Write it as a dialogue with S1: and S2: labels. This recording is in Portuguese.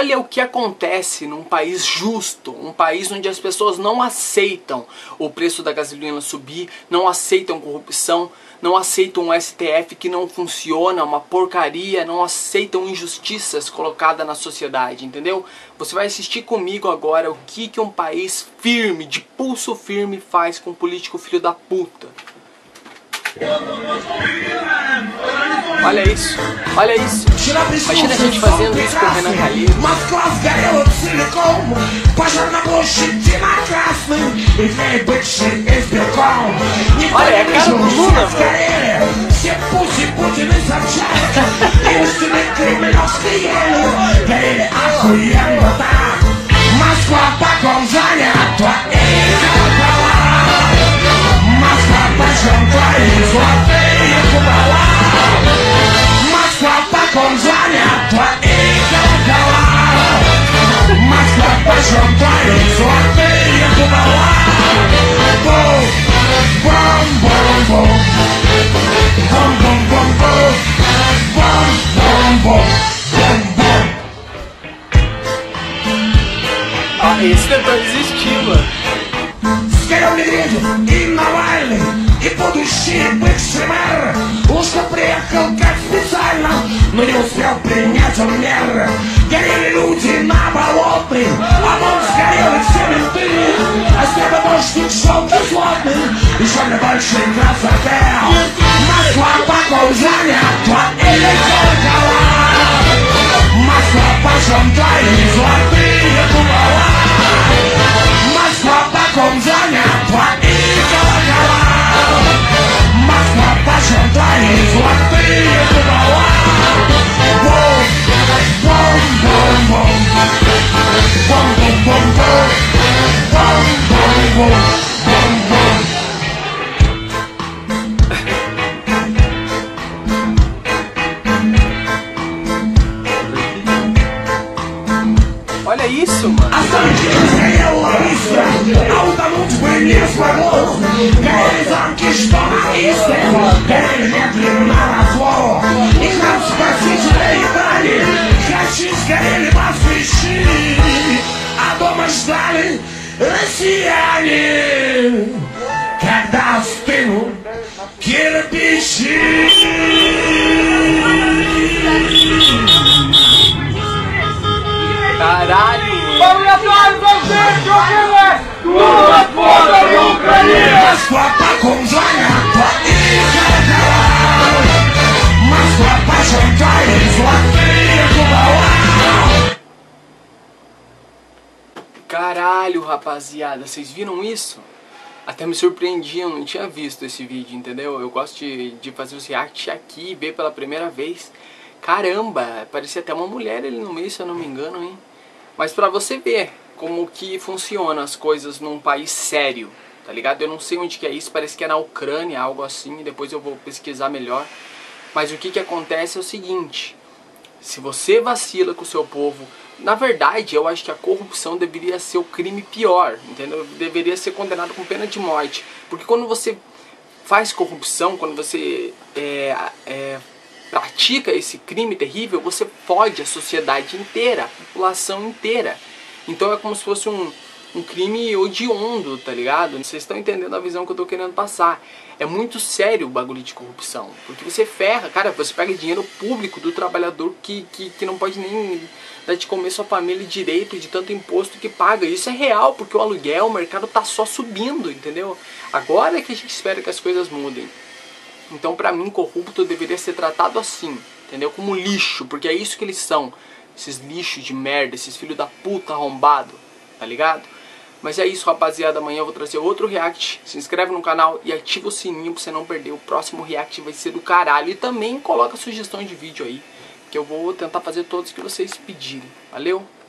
S1: olha o que acontece num país justo, um país onde as pessoas não aceitam o preço da gasolina subir, não aceitam corrupção, não aceitam um STF que não funciona, uma porcaria, não aceitam injustiças colocadas na sociedade, entendeu? Você vai assistir comigo agora o que um país firme, de pulso firme, faz com um político filho da puta. Olha isso, olha isso. Imagina a gente fazendo isso com o Renan Calheiros. Olha, é a cara do Lula, esse cantor desistiu, mano.
S2: И Навальный, и будущие экстремеры уже приехал как специально, но не успел принять он меры. Горели люди на Болотной, а он сгорел и все менты. А с неба дождик шел кислотный, еще для большей красоты. Москва покой занята, или зеркала. Москва, почем твои золотые купола? Москва, покой занята, и колокола. Москва, почем твои золотые купола? Бум-бум-бум-бум, бум-бум-бум-бум, бум-бум-бум-бум.
S1: Olha isso, mano.
S2: A сгорела быстро, а утонуть бы не смогло. Горели замки, что на Истре, горели медленно на зло. И храм Спасителя едали, хачи сгорели москвичи, а дома ждали россияне, когда остынут кирпичи.
S1: Caralho,
S2: Москва, покой занята, и колокола. Москва, почем твои золотые купола?
S1: caralho, rapaziada, vocês viram isso? Até me surpreendi, eu não tinha visto esse vídeo, entendeu? Eu gosto de fazer os react aqui e ver pela primeira vez. Caramba, parecia até uma mulher ali no meio, se eu não me engano, hein? Mas pra você ver como que funciona as coisas num país sério, tá ligado? Eu não sei onde que é isso, parece que é na Ucrânia, algo assim, depois eu vou pesquisar melhor. Mas o que acontece é o seguinte: se você vacila com o seu povo, na verdade eu acho que a corrupção deveria ser o crime pior, entendeu? Deveria ser condenado com pena de morte. Porque quando você faz corrupção, quando você pratica esse crime terrível, você fode a sociedade inteira, a população inteira. Então é como se fosse um crime hediondo, tá ligado? Vocês estão entendendo a visão que eu tô querendo passar. É muito sério o bagulho de corrupção, porque você ferra, cara, você pega dinheiro público do trabalhador que não pode nem dar de comer sua família direito de tanto imposto que paga. Isso é real, porque o aluguel, o mercado tá só subindo, entendeu? Agora é que a gente espera que as coisas mudem. Então pra mim, corrupto deveria ser tratado assim, entendeu? Como lixo, porque é isso que eles são. Esses lixos de merda, esses filhos da puta arrombado, tá ligado? Mas é isso, rapaziada, amanhã eu vou trazer outro react. Se inscreve no canal e ativa o sininho pra você não perder. O próximo react vai ser do caralho. E também coloca sugestões de vídeo aí, que eu vou tentar fazer todos que vocês pedirem. Valeu?